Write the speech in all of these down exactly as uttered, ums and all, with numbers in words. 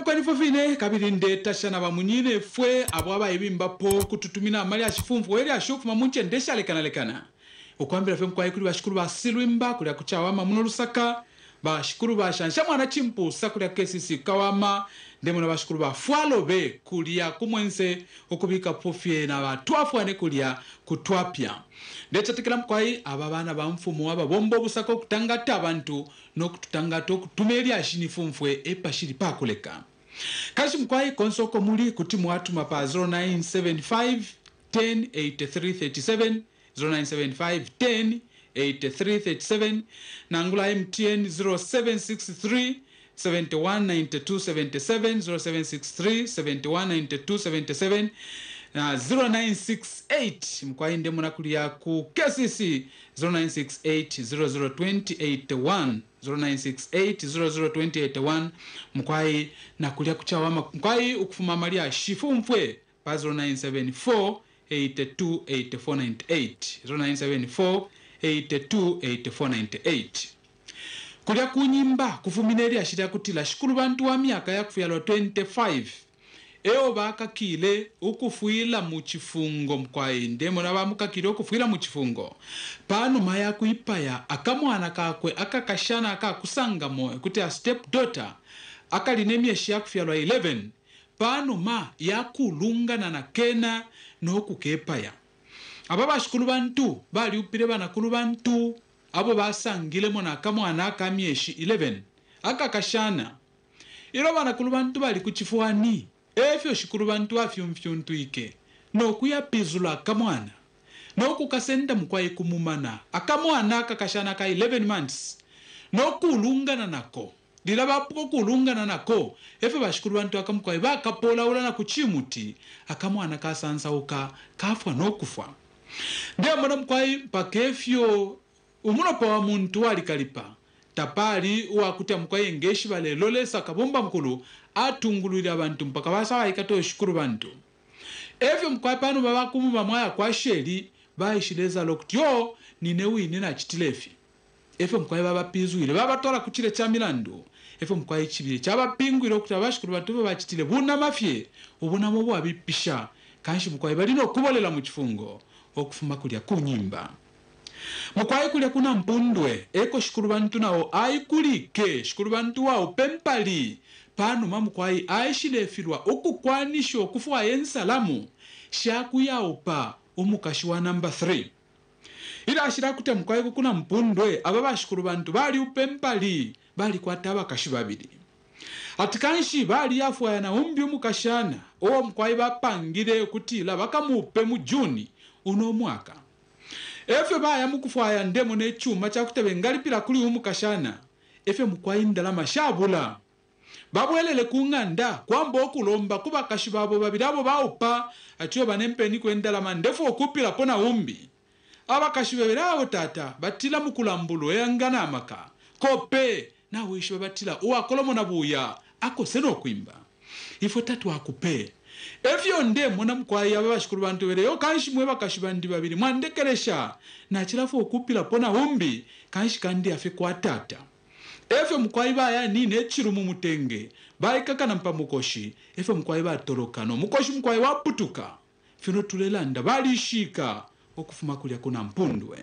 mkanifo fine kabirinde tashana bamunyine fwe abo abayibimba po kututumina amali ashifumvu weli ashufu mamunche ndesha lekana lekana ukwambira fe mkwai kuri bashikuru basilwimba kuri akuchawama muno Lusaka bashikuru bashansha mwana chimpu sakuri K C C kawama ndemo na bashikuru ba fwalobe kulia kumwense okubika pofie na batwafu ane kulia kutwapya ndetse tikira mkwai ababana ba mfumo aba bombo busako kutangata abantu no kututangata okutume Ilyashi nifumfwe epashiri pakuleka kashi mkwai konsoko muli kuti mwatuma pa zero nine seven five one zero eight three three seven zero nine seven five one zero eight three three seven nangula M T N zero seven six three seven one nine two seven seven zero seven six three seven one nine two seven seven na zero nine six eight mkwai ndemo nakulia ku K C C zero nine six eight zero zero two zero eight one zero nine six eight zero zero two zero eight one mkwai nakulia kuchawama mkwai ukufuma malia shifumfwe pa zero nine seven four eight two eight four nine eight zero nine seven four eight two eight four nine eight kulia kunyimba kufumina Ilyashi kutila shikuru bantu wa miaka ya kufuyalwa twenty-five eo bakakile ukufuila muchifungo mkwai ndemo na bamukakile ukufuila muchifungo pano maya kuipaya akamwana kakwe akakashana akakusanga moyo kuti a step daughter akalinemiyeshi ya kufuyalwa eleven pano ma yakulungana na kena no kukepaya aba bashikuru bantu bali upire banakulu bantu abo basangile mona akamwana akamyeshi eleven akakashana ilo banakulu bantu bali kuchifuani efyo shikuru bantu afyumfyuntu ike no kuyapizula akamwana no kukasenda mkwai kumumana akamwana akakashana ka eleven months no kulungana nako dila bapuko kulungana nako efyo bashikuru bantu akamkwai bakapola ulana kuchimuti akamwana kasansa uka kafwa no kufa ndia mwana mkwai pakefyo umunopa wa muntu wali kalipa tapali uwakutia mkwai ngeshi bale lolesa kabomba mkulu atunguluri abantu mpaka basawa ikato shukuru bantu efyo mkwai pano baba kumuma mwaya kwa sheri baishileza lokuti yo ninewi nina chitilefi efyo mkwai baba pizuile baba tola kuchile cha milandu efyo mkwai chibile chaba pingu ilokuti abashukuru bantu baba chitile buna mafye ubuna mobu wabipisha kanshi mkwai balino kubolela muchifungo okufuma kulia kunyimba mkwai kulia kuna mpundwe eko shukuru bantu nao aikulike shukuru bantu wao pempali pano mamkwai aishilefilwa okukwanisha okufuwa ensalamu shaku yaopa omukashi wa number three Ilyashi kute mkwai kuna mpundwe aba bashukuru bantu bali upempali bali kwata abakashi babiri atikanshi bali yafuwa na umbi omukashana owo mkwai bapangire kutila bakamupe mu Juni uno mwaka efyo baya mukufaya ndemo ne chuma cha kutebe ngalipira kuli umukashana efyo mkwai ndalama shabula babwelele kunganda kwamba okulomba kuba kashibabo babirabo baopa atiyo banempeni kwendalama ndefu okupira pona umbi abakashibeberawo tata batila mukulambulo yangana amaka kope na wisho batila uwakolomo na buya akoseno kwimba ifo tatu akupe efyo ndemo na mkwai abashikuru bantu bereyo kanshi mwe bakashibandi babiri mwandekeresha na chilafu okupira pona umbi kanshi kandi afe kwa tata efyo mkwai baya nine chirumu mutenge baikaka na mpamukoshi efyo mkwai batolokano mukoshi mkwai waputuka fino tulelanda balishika okufuma kulia kuna mpundwe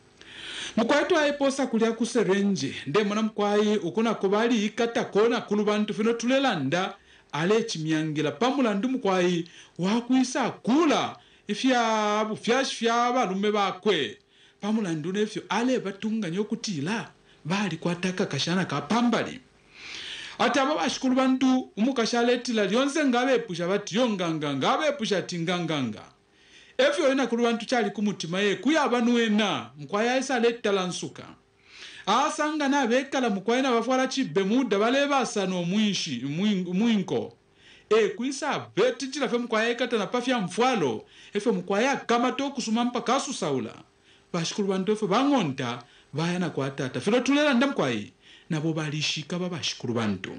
mkwai tu aiposa kulia kuserenje ndemo na mkwai ukuna kubali ikata kona kulu bantu fino tulelanda ale chimyangila pamulandu mkwai wakuisa kula ifya bufyashi fya balume bakwe pamulandu nefyo ale batunganya okutila bali kwataka kashana kapambali ati aba bashikuru bantu umukashaletila lyonse ngabe pusha bati yonganga ngabe pusha tinganganga efyo ina kuru bantu chali kumutima ye kuya abanuena mkwaya isa letala nsuka asanga na bekala mkwaya na bafwala chibe muda bale basano mwinshi mwinko e kuisa beti chila fe mkwaya ikata na pafya mfwalo efyo mkwaya kama to kusuma mpaka asu saula bashikuru bantu efyo bangonta bayana kwa tata filo tulela ndamkwai nabo balishika babashikuru bantu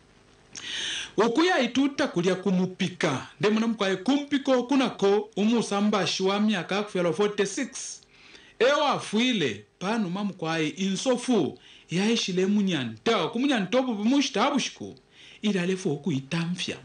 okuya ituta kulia kumupika ndemo namkwai kumpiko kunako umusambashi wa miaka kufyalo forty-six ewa afuile pano mamkwai insofu yaishile munyanta kumunyanta obu bumushita abushiku ili alefu okuitamfya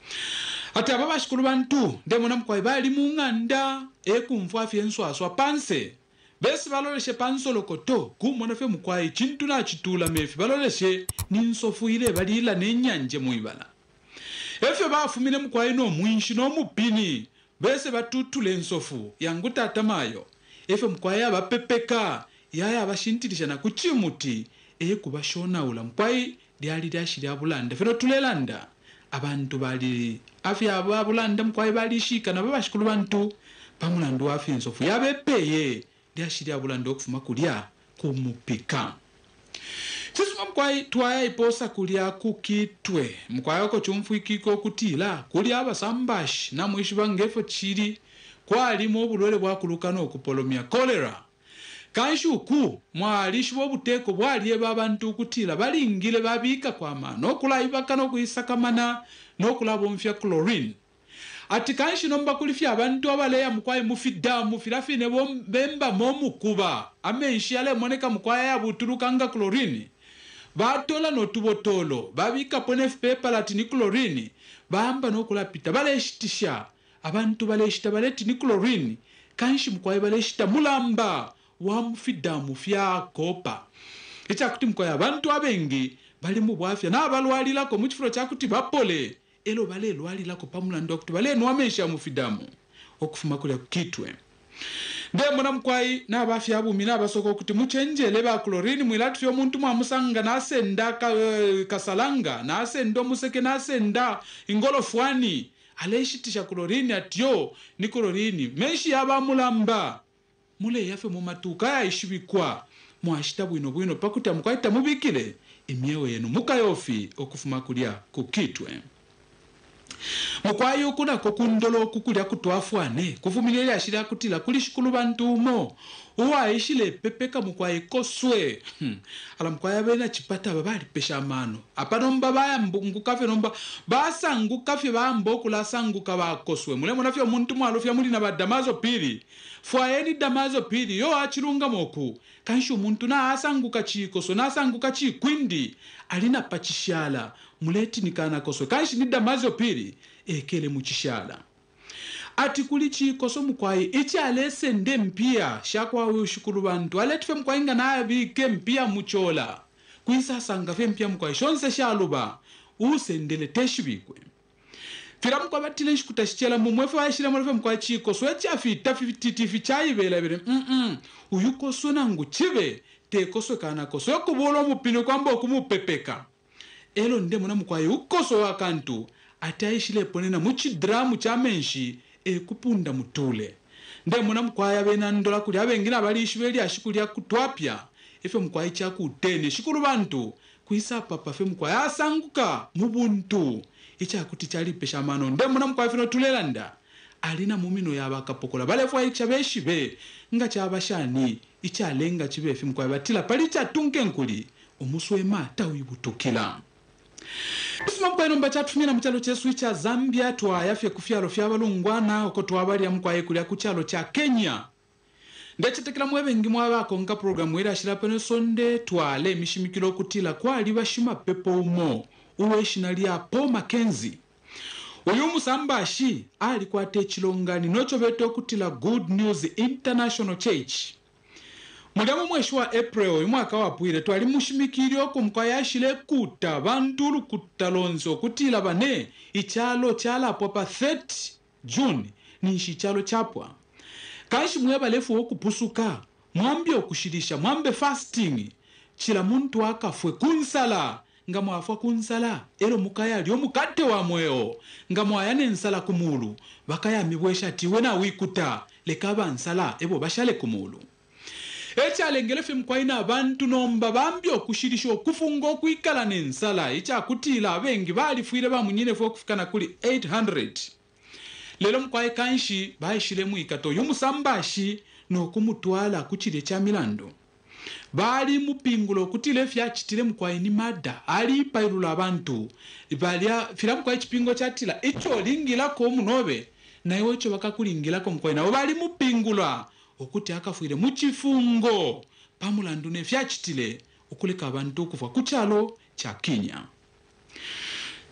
ati aba bashikulu bantu ndemona mkwai bali munganda ekumva afye nswaswa panse besi baloleshe pansolokoto kumona fe mkwai chintu na chitula mefi baloleshe ninsofu ile balila nenyanje muibala efyo bafumile mkwai no mwinshi no mupini bese batutule nsofu yangu tatamayo efyo mkwai abapepeka yaya abashintilisha na kuchimuti ekubashona ula mkwai lyali lyashiri abulanda fero tulelanda abantu bali afya abulanda mkwai bali shika na babashikulu bantu pamulandu afya nsofu yabepeye lyashiri abulanda okufuma kulya kumupika sisuma mkwai twaya iposa kulya kukitwe mkwai oko chumfuikiko kutila kulya abasambashi na mwishi bangefo chiri kwali mu bulwele bwakuluka n'okupolomya kolera kanshuku mwalishi bobuteko bwaliye babantu kutila balingile babika kwama n'okulaibaka n'okuisakamana n'okulaba omufya chlorine ati kanshi nomba kulifya abantu abaleya mkwai mufida mufirafine bemba momukuba amenshi ale moneka mkwai yabuturukanga chlorine batola notubotolo babika pone paper latini chlorine bamba nokulapita baleshitisha abantu baleshita baletini chlorine kanshi mkwai baleshita mulamba wa mufida mufya kopa echa kuti mkwai abantu abengi bali mu bwafya na balwalila ko muchifuro chakuti bapole elo bale lwalila ko pamulando kuti bale nwamesha mufidamu okufuma kulya kitwe nde mona mkwai na bafya abumi na basoko kuti muchenjele ba chlorine mwilatu fyo muntu mwamusanga na senda ka, uh, kasalanga na sendo museke na senda ingolofwani aleshitisha chlorine atyo ni chlorine meshi yaba mulamba mule yafe mu matuka ya ishibikwa mwashita bwino bwino pakuti mkwai tamubikile imyewe yenu mukayofi okufuma kulya kukitwe mukwayo kuna kokundolo kukulya kutwafwane kuvumilia Ilyashi kutila kulishikulu bantu umo uwaishile pepeka mukwaye koswe hmm. ala mkwaya bena chipata babali pesha mano apanomba baya ngukafe nomba basa ngukafe bambo kula sanguka bakoswe mule munafyo muntu mwalofya muli na badamazo pili fwaeni damazo pili yo achirunga moku kanshu muntu na asanguka chikoso na asanguka chikwindi alina pachishala muleti nikana koswe kanshi ni damazo pili ekele muchishala ati kuli chikoso mkwai ichi alese nde mpia shakwa ushukuru bantu aletife mkwai nga na abike mpia muchola kuisa sanga fe mpia mkwai shonse shaluba usendele teshibikwe fira mkwai batile nshikutashichela mumwefe wa ishile mwefe mkwai chikoso echi afita fititifi chaibela bire mm mm uyukoso nangu chive tekoswe kana koso kubolo mupino kwamba okumupepeka elo nde muna mkwai ukoso wakantu ataishile ponena muchidramu cha menshi ekupunda mutule nde muna mkwaya bena ndola kuli abengina balishi Ilyashi kulya kutwapya efe mkwaya cha kutene shikuru bantu kuisa papa fe mkwaya asanguka mubuntu icha kuti chali pesha mano nde muna mkwaya fino tulelanda alina mumino yabakapokola balefwa icha beshibe nga cha bashani icha lenga chibefi mkwaya batila palicha tunke nkuli omuswema tawibutukila Isima mkwai nomba chatumina mchalo chesu cha Zambia tuwa yafye kufyalo fyabalungwana oko tuwabali ya mkwai kulia kuchalo cha Kenya ndeche tekila mwebe ngi mwabako nga programu Ilyashi Pano Isonde tuwale mishimikilo kutila kwa liba shima pepo umo uwe shinalia po Mackenzie uyu musambashi alikuwa techilongani nocho beto kutila Good News International Church Mudamu mweshi wa April mwaka wapwile twali mushimikilyo kumkwayashile kuta bantu kutalonzo kutila bane ichalo chala pa thirty June nishi chalo chapwa kanshi mweba lefu okupusuka mwambye okushirisha mwambe fasting chila muntu akafwe kunsala nga mwafwa kunsala ero mukaya lyo mukate wa mweo nga mwayane nsala kumulu bakaya mibwesha tiwe na wikuta lekaba nsala ebo bashale kumulu echa alengelefe mkwaina abantu nomba bambi okushirisha okufunga okuikala nensala echa kutila abengi balifuire bamunyine fo okufikana kuli eight hundred lelo mkwai kanshi baishile muikato yumusambashi nokumutwala kuchile cha milando bali mupingulo kutile fyachitile mkwai ni mada ali pairula abantu balia fira mkwai chipingo chatila icho lingila ko munobe na iwo icho bakakulingila ko mkwai na bali mupingula okuti akafuire muchifungo pamulandu ne fyachitile okuleka abantu kufa kuchalo cha Kenya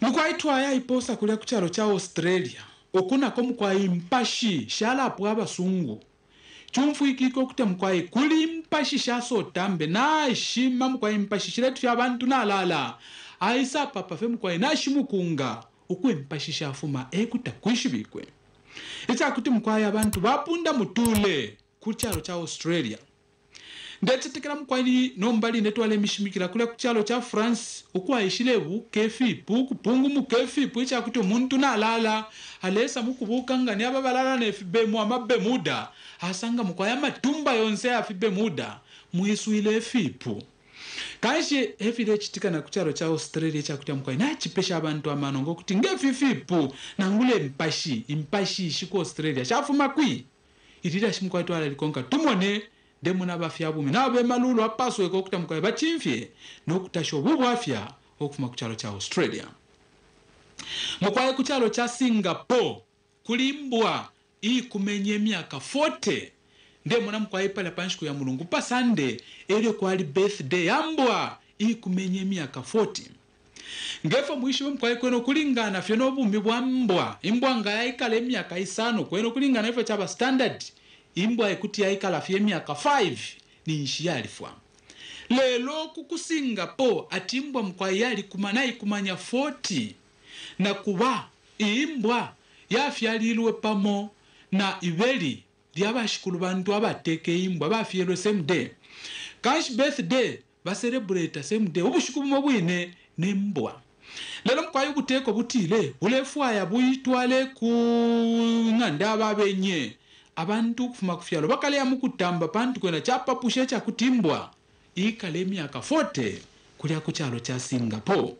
mukwaitwa ya iposa kulia kuchalo cha Australia okuna ko mukwai mpashi shala apwa abasungu chumfu ikiko kute mukwai kuli mpashi shaso tambe na shima mukwai mpashi shiretu ya bantu na lala aisa papa fe mukwai na shimukunga ukwe mpashi shafuma ekuta kwishibikwe ita kuti mukwai abantu bapunda mutule kuchalo cha Australia ndetetekera mukwai nombali netwale mishimikira kule kuchalo cha France ukwa ishilebu kefipu kupungu mukefipu icha kuti umuntu nalala alesa mukubukanga ni ababalala nefibe mu amabe muda asanga mukwaya matumba yonse afibe muda muisuile efipu kashi efile chitika na kuchalo cha Australia cha kuti mukwai na chipesha abantu amanongo kuti ngefifipu na ngule mpashi impashi shiko Australia shafuma kwi itira shimkwai twala likonka tumone demuna bafya bumi nabe malulu apaswe ko kutamukwa bachimfye nokutasho bubu afya okufuma kuchalo cha Australia mukwaye kuchalo cha Singapore kulimbwa ii kumenye miaka forty ndemuna mukwaye pala panshiku ya mulungu pa Sunday ere kwali birthday yambwa ii kumenye miaka forty ngefo mwishi mukwaye kweno kulingana fye nobumi bwa mbwa imbwa ngaya ikale miaka isano kweno kulingana ifo chaba standard imbwa ekuti yaikala fye miaka five ni nshi yalifwa lelo kuku Singapore atimbwa mkwa yali kumanayi kumanya forty na kuba imbwa yafyalilwe pamo na ibeli lyabashikulu bantu abateke imbwa bafyelwe same day kash birthday ba celebrate same day ubushiku bwine nembwa lelo mkwa yukuteko butile ulefwa ya buyitwale ku nganda babenye abantu kufuma kufyalo bakale ya mukutamba pantu kwena chapa pushe cha kutimbwa ikale miaka forty kulia kuchalo cha Singapore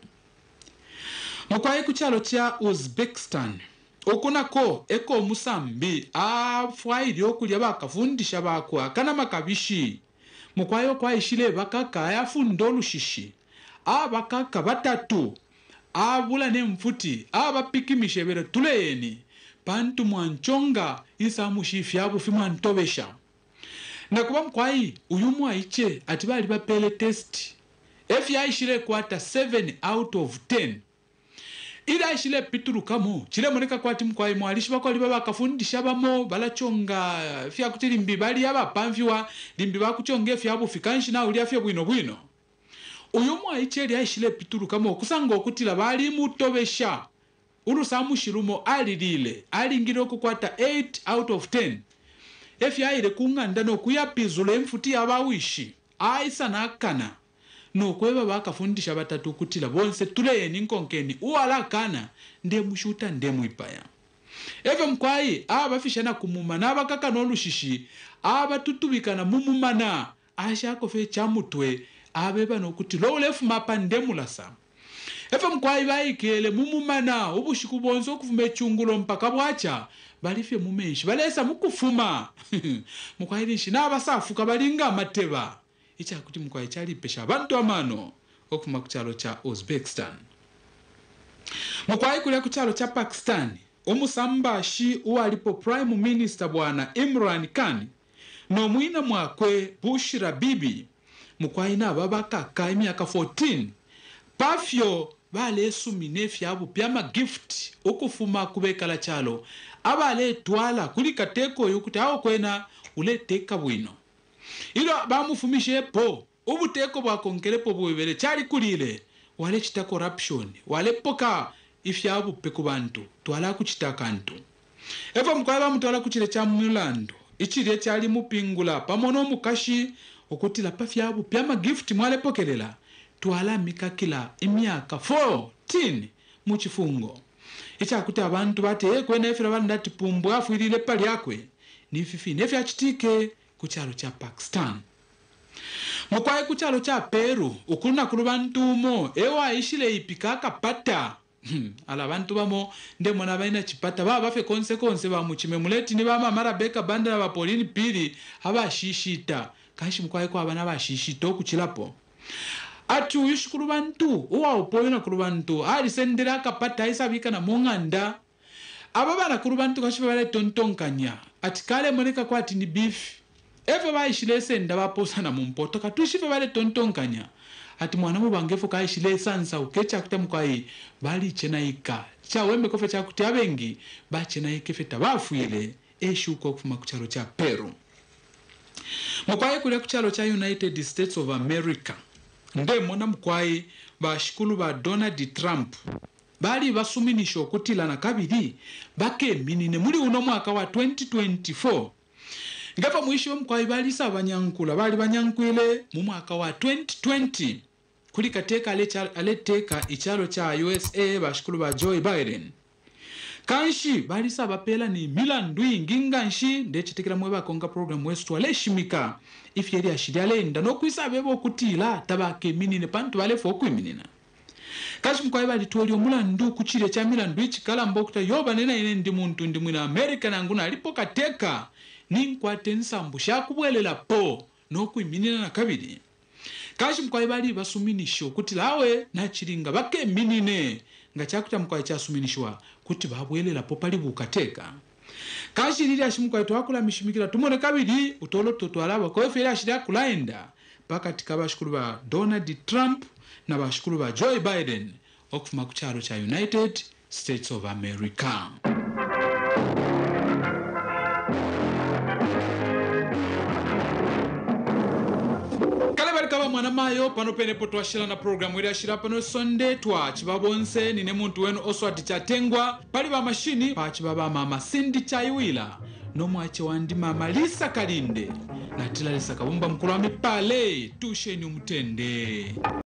mukwaye kuchalo cha Uzbekistan okunako eko musambi afwaili okulia bakafundisha bakwa kana makabishi mukwaye kwa ishile bakaka yafundo lushishi abakaka batatu abula nemfuti abapikimishe bere tuleni pantu mwanchonga isa mushifya bufimwa ntobesha nakuba mkwai uyumu aiche atibali bapele test efya ishile kwata seven out of ten ila ishile pituru kamo chile moneka kwati mkwai mwalishi bako liba bakafundisha bamo balachonga fya kutilimbi bali aba pamviwa limbi bakuchonge fya bufikanshi na ulia fya bwino bwino uyumu aiche lia ishile pituru kamo kusanga okutila bali mutobesha ulu samu shirumo alilile alingiro kukwata eight out of ten efi aile kunganda no kuyapizula emfuti abawishi aisa nakana no kweba bakafundisha batatu kutila bonse tuleni nkonkeni uwala kana nde mushuta nde muipaya efe mkwai abafishana kumuma nabakaka nolushishi abatutubikana mumumana ashako fe chamutwe abeba nokuti lo lefu mapa ndemulasa efe mkwai baikele mumumana ubushiku bonzo kufuma chungulo mpaka bwacha balifye mumenshi balesa mukufuma mkwai lishi nabasafuka balinga mateba icha kuti mkwai chali pesha abantu amano okufuma kuchalo cha Uzbekistan mkwai kulia kuchalo cha Pakistan omusambashi uwalipo prime minister bwana Imran Khan no mwina mwakwe Bushra Bibi mkwai na babakaka emyaka fourteen pafyo bale sumine fyabo pyama gift okufuma kubekala chalo abale twala kulikateko yokuti awo kwena uleteka bwino ilo bamufumishe po ubuteko bwakonkerepo bwebere chali kulile wale chita corruption wale poka ifyabo peko bantu twala kuchita kantu evo mkwaba mutwala kuchile cha mulando ichile chali mupingula pamono mukashi okutila pafyabo pyama gift mwale pokelela twala mikakila emyaka fourteen muchifungo icha kuti abantu bate kwene efira bandati pumbu afuilile pali yakwe ni fifi nefya chitike kuchalo cha Pakistan mukwaye kuchalo cha Peru ukuluna kulu bantu mo ewa ishile ipikaka pata ala bantu bamo ndemona baina chipata baba bafe konse konse ba muchimemuleti ni bama marabeka bandala ba polini pili aba shishita kashi mukwaye kwa bana ba shishita okuchilapo atu yishukuru bantu uwa upoyona kuru bantu ali sendera kapata isabika na monganda ababana kuru bantu kashifa bale tontonkanya atikale moneka kwa ati ni beef efe baishile senda baposa na mumpoto katushifa bale tontonkanya ati mwana mubangefu kaishile sansa ukecha kutamkwai bali chenaika cha wembe kofe cha kuti abengi ba chenaike feta bafuile eshuko kufuma kuchalo cha Peru mkwai kule kuchalo cha United States of America nde mona mkwai bashikulu ba Donald Trump bali basuminisho kutila na kabiri bake minine muri uno mwaka wa twenty twenty-four ngafa mwisho mkwai bali sabanyankula bali banyankwile mu mwaka wa twenty twenty kuli kateka aleteka ichalo cha U S A bashikulu ba Joe Biden kanshi bali sabapela ni milandu inginganshi ndechitikira mwe bakonga program westu aleshimika if yeri ashidalenda no kwisabebo kutila tabake minine pantu bale foku minina kashi mkwai bali toli omulandu kuchire cha milandu ichikala mbokta yoba nena ine ndi muntu ndi mwina America nanguna alipo kateka ninkwate nsambu shakubwelela po no kuiminina na kabiri kashi mkwai bali basuminisho kuti lawe na chiringa bake minine nga chakuta mkwai cha suminishwa kuti babwelela po pali bukateka kashi lili ashimkwai twakula mishimikira tumone kabiri utolo totwalaba kwa fera ashida kulaenda pakati kabashikulu ba Donald Trump na bashikulu ba Joe Biden okufuma kuchalo cha United States of America. Kaba mwana mayo pano pene poto ashila na programu ili ashila pano Isonde twa chibabonse nine muntu wenu oswati chatengwa pali ba mashini pa chibaba mama Cindy Chaiwila no mwache wandi mama Lisa Kalinde na tila Lisa Kabumba mkulu wa mipale tusheni umutende.